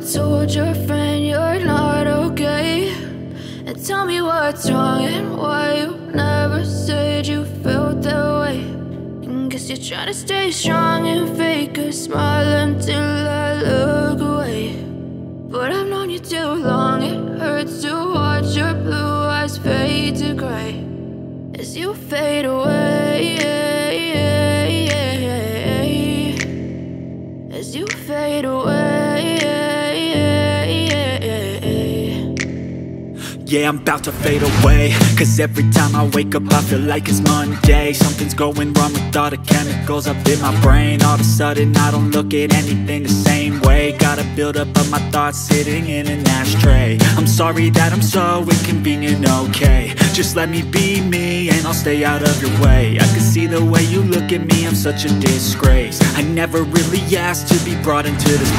told your friend you're not okay? And tell me what's wrong and why you never said you felt that way. And guess you're trying to stay strong and fake a smile until I look away. But I've known you too long, it hurts to watch your blue eyes fade to gray as you fade away, as you fade away. Yeah, I'm about to fade away, cause every time I wake up I feel like it's Monday. Something's going wrong with all the chemicals up in my brain. All of a sudden I don't look at anything the same way. Gotta build up of my thoughts sitting in an ashtray. I'm sorry that I'm so inconvenient, okay? Just let me be me and I'll stay out of your way. I can see the way you look at me, I'm such a disgrace. I never really asked to be brought into this